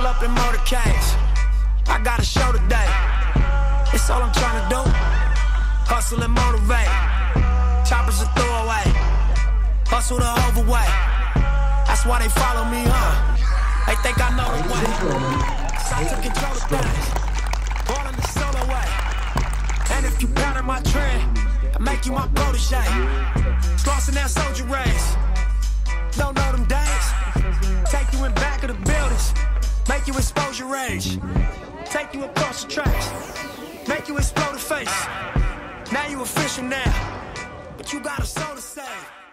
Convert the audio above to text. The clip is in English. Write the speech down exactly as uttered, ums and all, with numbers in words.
Pull up in motorcades. I got a show today. It's all I'm trying to do. Hustle and motivate. Choppers a throwaway. Hustle the overweight. That's why they follow me, huh? They think I know the way. Start to control the things. Born in the solo way. And if you pattern my trend, I make you my protege. Slossing that soldier race. Don't know them days. Take you in back of the buildings. Make you expose your rage. Take you across the tracks. Make you explode the face. Now you official now. But you got a soul to save.